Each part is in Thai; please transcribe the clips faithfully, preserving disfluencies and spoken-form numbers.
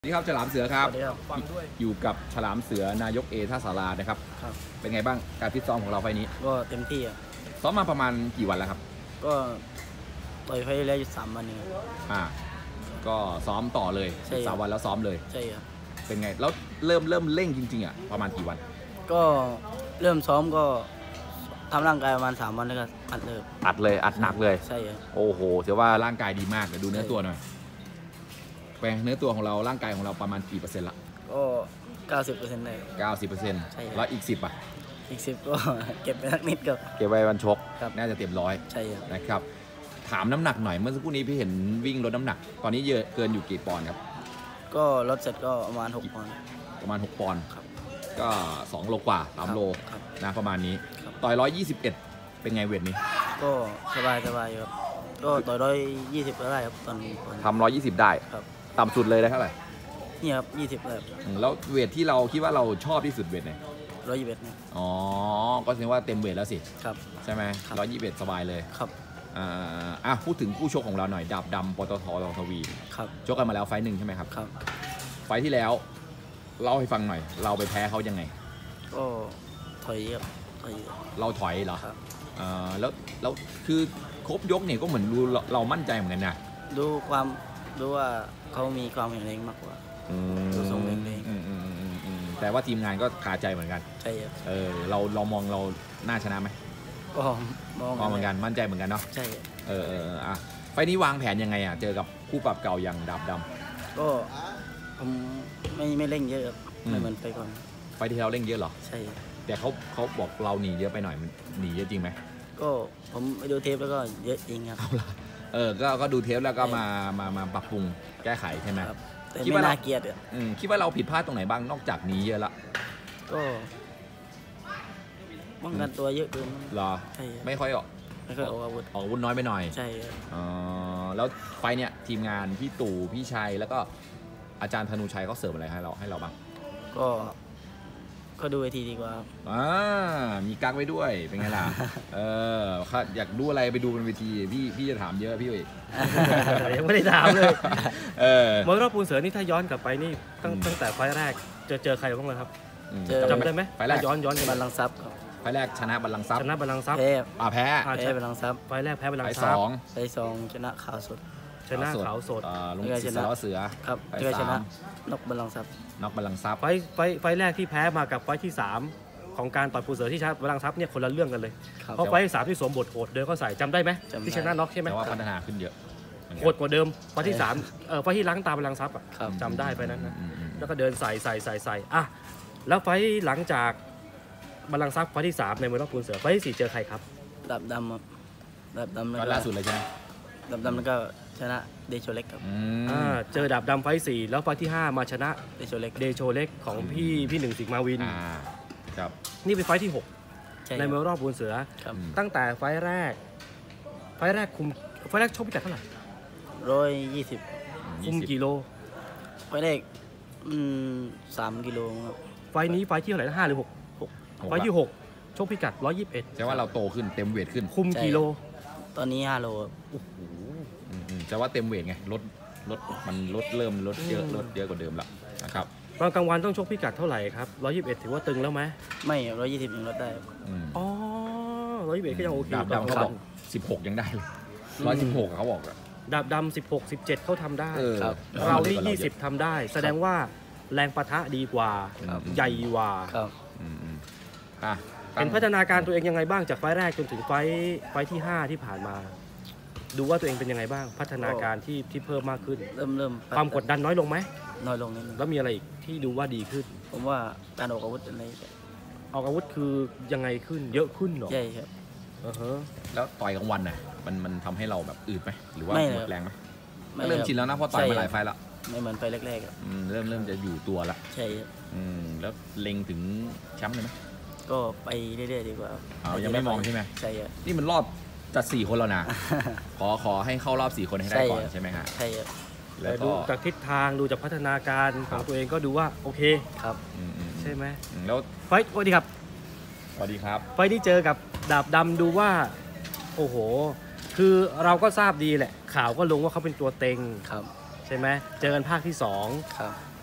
นี่ครับฉลามเสือครับฟังด้วยอยู่กับฉลามเสือนายกเอท่าสารานะครับครับเป็นไงบ้างการฟิตซ้อมของเราไฟนี้ก็เต็มที่อ่ะซ้อมมาประมาณกี่วันแล้วครับก็ต่อยไฟแล้วอยู่สามวันนี้อ่าก็ซ้อมต่อเลยสามวันแล้วซ้อมเลยใช่ครับเป็นไงแล้วเริ่มเริ่มเร่งจริงๆอ่ะประมาณกี่วันก็เริ่มซ้อมก็ทำร่างกายประมาณสามวันแล้วก็อัดเลยอัดเลยอัดหนักเลยใช่ครับโอ้โหถือว่าร่างกายดีมากเดี๋ยวดูเนื้อตัวหน่อยแปลงเนื้อตัวของเราร่างกายของเราประมาณกี่เปอร์เซ็นต์ละก็เก้าสิบเปอร์เซ็นต์ได้เก้าสิบเปอร์เซ็นต์แล้วอีกสิบอ่ะอีกสิบก็เก็บไปสักนิดก็เก็บไว้วันชกน่าจะเต็มร้อยใช่ครับนะครับถามน้ำหนักหน่อยเมื่อสักครู่นี้พี่เห็นวิ่งลดน้ำหนักตอนนี้เยอะเกินอยู่กี่ปอนด์ครับก็ลดเสร็จก็ประมาณหกปอนด์ประมาณหกปอนด์ก็สองโลกว่าสามโลนะประมาณนี้ต่อยหนึ่งร้อยยี่สิบเอ็ดเป็นไงเวทนี้ก็สบายสบายครับก็ต่อยร้อยยี่สิบก็ได้ครับตอนนี้ทำร้อยยี่สิบได้ครับต่ำสุดเลยได้เท่าไหร่นี่ครับยี่สิบแบบแล้วเวทที่เราคิดว่าเราชอบที่สุดเวทไหนร้อยยี่สิบเอ็ดเนี่ยอ๋อก็แสดงว่าเต็มเวทแล้วสิครับใช่ไหมร้อยยี่สิบเอ็ดสบายเลยครับอ่าอ่ะพูดถึงคู่ชกของเราหน่อยดาบดำปตท.ทองทวีครับชกกันมาแล้วไฟหนึ่งใช่ไหมครับครับไฟที่แล้วเล่าให้ฟังหน่อยเราไปแพ้เขายังไงก็ถอยครับถอยเราถอยเหรอครับอ่าแล้วแล้วคือครบยกเนี่ยก็เหมือนรู้เรามั่นใจเหมือนกันนะดูความดูว่าเขามีความแข็งแรงมากกว่าดูทรงแข็งแรงแต่ว่าทีมงานก็คาใจเหมือนกันใช่ครับเออเราเรามองเราน่าชนะไหมก็มองเหมือนกันมั่นใจเหมือนกันเนาะใช่เออเอออ่ะไฟนี้วางแผนยังไงอ่ะเจอกับคู่ปรับเก่าอย่างดาบดำก็ผมไม่ไม่เร่งเยอะครับไม่เหมือนไปก่อนไฟที่เราเร่งเยอะเหรอใช่แต่เขาเขาบอกเราหนีเยอะไปหน่อยมันหนีเยอะจริงไหมก็ผมไปดูเทปแล้วก็เยอะจริงครับเออก็ก็ดูเทปแล้วก็มามามาปรับปรุงแก้ไขใช่ไหมแต่ไม่น่าเกลียดอ่ะคิดว่าเราผิดพลาดตรงไหนบ้างนอกจากหนีเยอะละก็ป้องกันตัวเยอะเกินหรอไม่ค่อยออกไม่ค่อยออกอาวุธออกอาวุธน้อยไปหน่อยใช่อ๋อแล้วไฟเนี่ยทีมงานพี่ตู่พี่ชัยแล้วก็อาจารย์ธนูชัยเขาเสริมอะไรให้เราให้เราบ้างก็ก็ดูไอทีดีกว่าอ่ามีกั๊กไว้ด้วยเป็นไงล่ะเอออยากดูอะไรไปดูบนเวทีพี่พี่จะถามเยอะพี่เอ๋ยังไม่ได้ถามเลยเออมวยรอบปูนเสือนี่ถ้าย้อนกลับไปนี่ตั้งตั้งแต่ไฟแรกเจอเจอใครบ้างไหมครับจำได้ไหมไฟแรกย้อนย้อนบัลลังก์ทรัพย์ไฟแรกชนะบัลลังก์ทรัพย์ชนะบัลลังก์ทรัพย์แพ้อ่าแพ้แพ้บัลลังก์ทรัพย์ไฟแรกแพ้บัลลังก์ทรัพย์ไฟสองชนะขาวสดชนะขาวสดลุงศิษย์เสือครับไฟชนะนกบัลลังก์ทรัพย์นกบัลลังก์ทรัพย์ไฟไฟไฟแรกที่แพ้มากับไฟที่สามของการต่อยปูเสือที่ชนะบัลลังก์ทรัพย์เนี่ยคนละเรื่องกันเลยเพราะไฟที่สามที่สวมบทโหดเดินก็ใส่จำได้ไหมที่ชนะน็อกใช่ไหมแต่ว่าพัฒนาขึ้นเยอะโหดกว่าเดิมไฟที่สามเออไฟที่ล้างตาบัลลังก์ทรัพย์อ่ะจำได้ไปนั้นนะแล้วก็เดินใส่ใส่ใส่ใส่อ่ะแล้วไฟหลังจากบัลลังก์ทรัพย์ไฟที่สามในมวยรอบปูนเสือไฟที่สี่เจอใครครับดาบดำครับดาบดำก็ล่าสุดเลยใช่ไหมดาบดำแล้วก็ชนะเดโชเล็กครับอ่าเจอดาบดำไฟสี่แล้วไฟที่ห้ามาชนะเดโชเล็กเดโชเล็กของพี่พี่หนึ่งสิงห์มาวินครับนี่เป็นไฟที่หกในมวยรอบปูนเสือตั้งแต่ไฟแรกไฟแรกคุมไฟแรกชกพิกัดเท่าไหร่ร้อยยี่สิบคุมกิโลไฟแรกอืมสามกิโลครับไฟนี้ไฟที่เท่าไหร่ห้าหรือหกไฟที่หกชกพิกัดร้อยยี่สิบเอ็ดแปลว่าเราโตขึ้นเต็มเวทขึ้นคุมกิโลตอนนี้ห้าโลโอ้โหจะว่าเต็มเวทไงลดลดมันลดเริ่มลดเยอะลดเยอะกว่าเดิมแล้วนะครับตอนกลางวันต้องชกพิกัดเท่าไหร่ครับร้อยยี่สิบเอ็ดถือว่าตึงแล้วไหมไม่ร้อยยี่สิบยังลดได้อ๋อร้อยยี่สิบเอ็ดก็ยังโอเคดาบดำเขาบอกสิบหกยังได้เลยร้อยสิบหกเขาบอกดาบดำสิบหกสิบเจ็ดเขาทำได้เราที่ยี่สิบทำได้แสดงว่าแรงปะทะดีกว่าใหญ่กว่าเป็นพัฒนาการตัวเองยังไงบ้างจากไฟแรกจนถึงไฟไฟที่ห้าที่ผ่านมาดูว่าตัวเองเป็นยังไงบ้างพัฒนาการที่ที่เพิ่มมากขึ้นเริ่มเริ่มความกดดันน้อยลงไหมน้อยลงนิดแล้วมีอะไรอีกที่ดูว่าดีขึ้นผมว่าการออกอาวุธอะไรออกอาวุธคือยังไงขึ้นเยอะขึ้นหรอใช่ครับแล้วต่อยกลางวันน่ะมันมันทำให้เราแบบอืดไหมหรือว่าหมดแรงไหมเริ่มชินแล้วนะเพราะต่อยมาหลายไฟแล้วไม่เหมือนไฟแรกๆเริ่มเริ่มจะอยู่ตัวละใช่ครับแล้วเล็งถึงแชมป์เลยไหมก็ไปเรื่อยๆดีกว่าเอายังไม่มองใช่ไหมใช่ครับนี่มันรอบจัดสี่คนแล้วนะขอขอให้เข้ารอบสี่คนให้ได้ก่อนใช่ไหมฮะใช่ครับแล้วดูจากทิศทางดูจากพัฒนาการของตัวเองก็ดูว่าโอเคครับใช่ไหมแล้วไฟสวัสดีครับสวัสดีครับไฟที่เจอกับดาบดำดูว่าโอ้โหคือเราก็ทราบดีแหละข่าวก็ลงว่าเขาเป็นตัวเต็งครับใช่ไหมเจอกันภาคที่สองครับ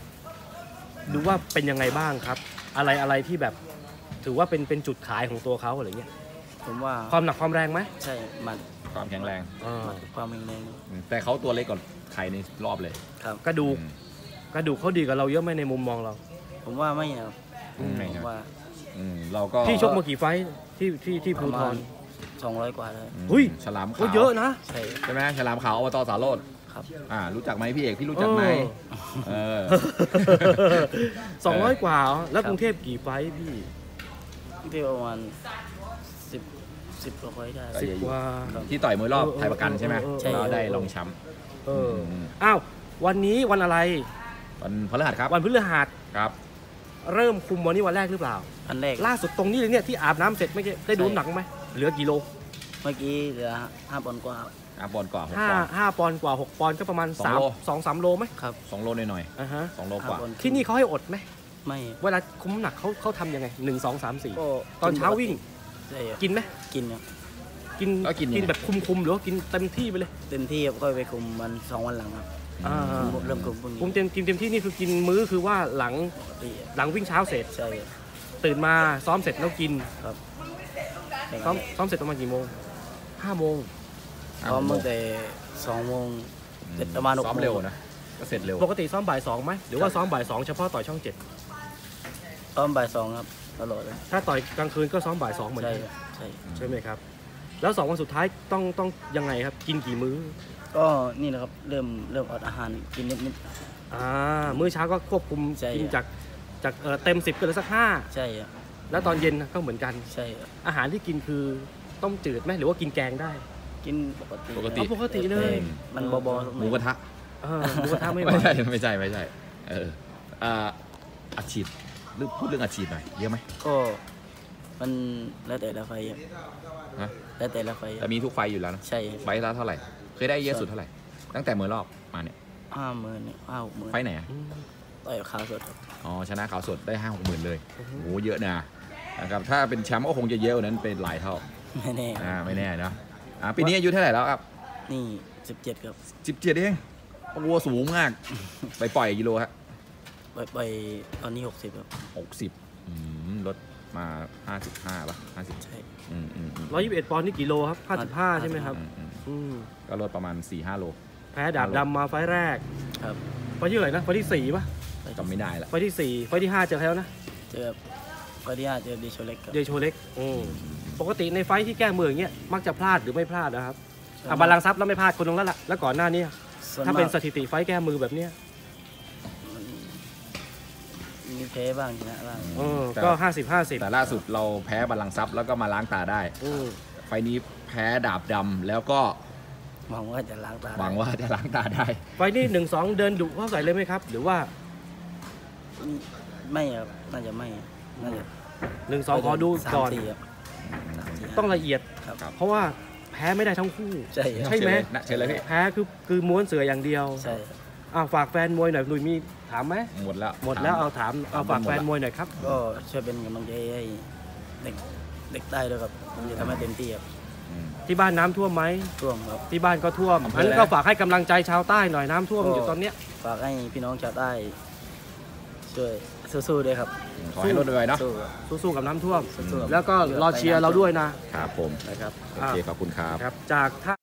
ดูว่าเป็นยังไงบ้างครับ อะไรอะไรที่แบบถือว่าเป็นเป็นจุดขายของตัวเขาอะไรเงี้ยผมว่าความหนักความแรงไหมใช่หมัดความแข็งแรงอ่าหมัดความแข็งแรงอืมแต่เขาตัวเล็กกว่าใครในรอบเลยครับกระดูกอืมกระดูกเขาดีกับเราเยอะไหมในมุมมองเราผมว่าไม่ครับอืมผมว่าอืมเราก็พี่ชกมากี่ไฟท์ที่ที่ที่ปภูระทมาณรสองร้อยกว่าเลยอืมเฮ้ยฉลามก็ขาวเยอะนะใช่ใช่ไหมฉลามขาวอบตสาโรจน์ครับอ่ารู้จักไหมพี่เอกพี่รู้จักไหมเออสองร้อยกว่าเหรอแล้วกรุงเทพกี่ไฟท์พี่ที่ประมาณสิบสิบกว่าไว้ได้ก็สิบเยอะอยู่กว่าที่ต่อยมวยรอบเออเออไทยประกันใช่ไหมเออเออใช่เราได้รองแชมป์เออมอ้าววันนี้วันอะไรวันพฤหัสครับวันพฤหัสครับเริ่มคุมวันนี้วันแรกหรือเปล่าอันแรกล่าสุดตรงนี้เลยเนี่ยที่อาบน้ำเสร็จไม่อกี้ได้ดูน้ำหนักไหมเหลือกี่โลเมื่อกี้เหลือห้าปอนด์กว่าอาบอลกว่าหกห้าปอนด์ห้าปอนด์กว่าหกปอนด์ก็ประมาณสองสามโลสองสามโลไหมครับสองโลหน่อยอ่าฮะๆสองโลกห้าว่าปอนด์ที่นี่เขาให้อดไหมไม่เวลาคุมน้ำหนักเขาเขาทำยังไงหนึ่งสองสามสี่ก็ตอนเช้าวิ่งใช่ครับกินไหมกินครับกินก็กินกินแบบคุมๆหรือว่ากินเต็มที่ไปเลยเต็มที่ครับก็ไปคุมมันสองวันหลังครับอ่าผมเริ่มคุมพรุ่งนี้คุมเต็มกินเต็มที่นี่คือกินมื้อคือว่าหลังปกติครับหลังวิ่งเช้าเสร็จใช่ครับตื่นมาซ้อมเสร็จแล้วกินครับซ้อมซ้อมเสร็จประมาณกี่โมงห้าโมงซ้อมตั้งแต่สองโมงเสร็จประมาณหกซ้อมโมงเร็วนะก็เสร็จเร็วปกติซ้อมบ่ายสองไหมหรือว่าซ้อมบ่ายสองเฉพาะต่อยช่องเจ็ดซ้อมบ่ายสองครับตลอดเลยถ้าต่อยกลางคืนก็ซ้อมบ่ายสองเหมือนใช่กันครับใช่ใช่ไหมครับ แล้วสองวันสุดท้ายต้องต้องยังไงครับ กินกี่มื้อก็นี่นะครับเริ่มเริ่มอดอาหารกินนิดนิดอ่ามื้อเช้าก็ควบคุมใช่กินจากจากเอ่อเต็มสิบก็เหลือสักห้าๆใช่ครับแล้วตอนเย็นก็เหมือนกันใช่ครับอาหารที่กินคือต้มจืดไหมหรือว่ากินแกงได้กินปกติปกติเอาปกติเลยมันบอบอหมูกระทะเออหมูกระทะไม่ไหวไม่ใช่ไม่ใช่ไม่ใช่เอออ่าอัดฉีดหรือพูดเรื่องอัดฉีดหน่อยเยอะไหมก็มันแล้วแต่ละไฟครับฮะแล้วแต่ละไฟคแต่รับมีทุกไฟอยู่แล้วนะใช่ไฟละเท่าไหร่เคยได้เยอะสุดเท่าไหร่ตั้งแต่มือรอบมาเนี่ยห้าหมื่นห้าหกหมื่นไฟไหนอะอืมต่อยกับขาวสดครับอ๋อชนะขาวสดได้ห้าหกหมื่นเลยโอ้โหเยอะนะนะครับถ้าเป็นแชมป์ก็คงจะเยอะกว่านั้นเป็นหลายเท่าไม่แน่อ่าไม่แน่นะอ่าปีนี้อายุเท่าไหร่แล้วครับนี่สิบเจ็ดครับสิบเจ็ดเองโอ้โหสูงมาก ไปปล่อยกิโลฮะไปไปตอนนี้หกสิบครับหกสิบลดมาห้าสิบห้าป่ะห้าสิบใช่อืมอืมอืมร้อยยี่สิบเอ็ดปอนด์นี่กี่โลครับห้าสิบห้าใช่ไหมครับอืมอืมอืมก็ลดประมาณสี่ห้าโลแพ้ดาบดำมาไฟล์แรกครับไฟล์ที่เท่าไหร่นะไฟล์ที่สี่ป่ะจำไม่ได้ละไฟล์ที่สี่ไฟล์ที่ห้าเจอใครแล้วนะเจอก็ที่ห้าเจอดีโชเล็กครับเดโชเล็กอืมปกติในไฟท์ที่แก้มืออย่างเงี้ยมักจะพลาดหรือไม่พลาดนะครับส่วนอ่ะบาลังก์ทรัพย์แล้วไม่พลาดคนนึงแล้วล่ะแล้วก่อนหน้านี้ส่วนถ้ามาเป็นกสถิติไฟท์แก้มือแบบเนี้ยมันมีแพ้บ้างชนะบ้างเออก็ห้าสิบห้าสิบแต่ล่าสุดเราแพ้บัลลังก์ทรัพย์แล้วก็มาล้างตาได้ ไฟล์นี้แพ้ดาบดำแล้วก็หวังว่าจะล้างตาหวังว่าจะล้างตาได้ไฟท์นี้หนึ่งสองเดินดุเข้าใส่เลยไหมครับ หรือว่าไม่ครับน่าจะไม่น่าจะหนึ่งสองขอดูก่อนสามสี่ครับสามสี่ต้องละเอียดครับครับเพราะว่าแพ้ไม่ได้ทั้งคู่ใช่ครับใช่ไหมนะเชิญเลยพี่แพ้คือคือม้วนเสืออย่างเดียวใช่ครับอ่าฝากแฟนมวยหน่อยหนุ่ยมีถามไหมหมดแล้วหมดแล้วเอาถามเอาฝากแฟนมวยหน่อยครับก็ช่วยเป็นกำลังใจให้เด็กเด็กได้ด้วยครับผมจะทำให้เต็มที่ครับอืมที่บ้านน้ำท่วมไหมร่วมครับที่บ้านก็ท่วมอำเภออันอะไรนี้นะก็ฝากให้กำลังใจชาวใต้หน่อยน้ำท่วมก็อยู่ตอนเนี้ยฝากให้พี่น้องชาวใต้ช่วยสู้ๆด้วยครับขอให้ลดไปเนาะสู้ครับสู้ๆกับน้ำท่วมสู้ๆแล้วก็รอเชียร์เราด้วยนะครับผมนะครับโอเคขอบคุณครับครับจากท่า